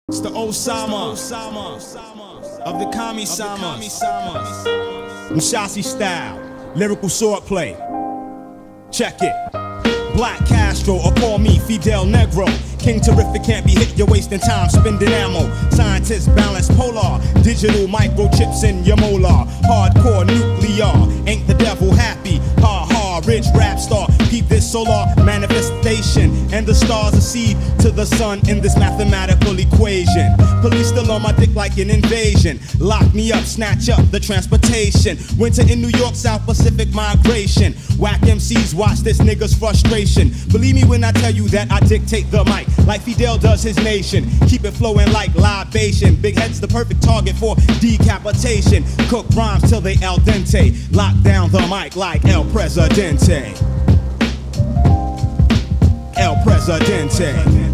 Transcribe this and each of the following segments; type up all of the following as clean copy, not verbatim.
It's the Osama of the Kami-sama, Musashi style, lyrical swordplay. Check it. Black Castro, or call me Fidel Negro. King Terrific can't be hit, you're wasting time spending ammo. Scientists balance polar, digital microchips in your molar. Hardcore nuclear, ain't the devil happy? Ha ha, rich rap star, keep this solar manifestation. And the stars are seed to the sun in this mathematical equation. Police still on my dick like an invasion. Lock me up, snatch up the transportation. Winter in New York, South Pacific migration. Whack MCs, watch this nigga's frustration. Believe me when I tell you that I dictate the mic like Fidel does his nation. Keep it flowing like libation. Big head's the perfect target for decapitation. Cook rhymes till they al dente. Lock down the mic like El Presidente. El Presidente.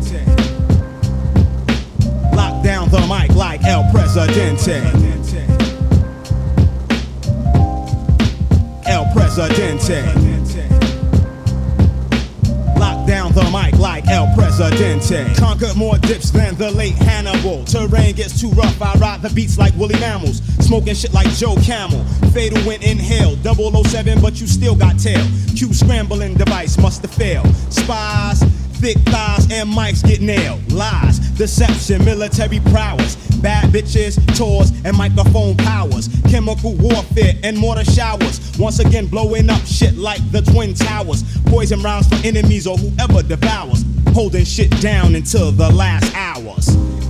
Lock down the mic like El Presidente. El Presidente. Lock down the mic like El Presidente. Conquered more dips than the late Hannibal. Terrain gets too rough, I ride the beats like woolly mammals. Smoking shit like Joe Camel. Fatal when inhaled, 007 but you still got tail. Q scrambling device must have failed. Spies, thick thighs and mics get nailed. Lies, deception, military prowess. Bad bitches, tours, and microphone powers. Chemical warfare and mortar showers. Once again blowing up shit like the Twin Towers. Poison rounds for enemies or whoever devours. Holding shit down until the last hours.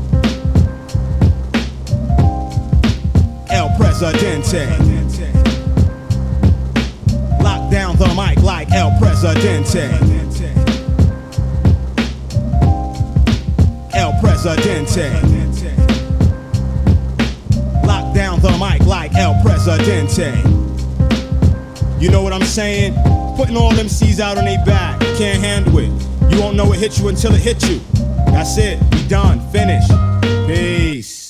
El Presidente. Lock down the mic like El Presidente. El Presidente. Lock down the mic like El Presidente. You know what I'm saying? Putting all them C's out on their back. Can't handle it. You won't know it hit you until it hit you. That's it. We done. Finished. Peace.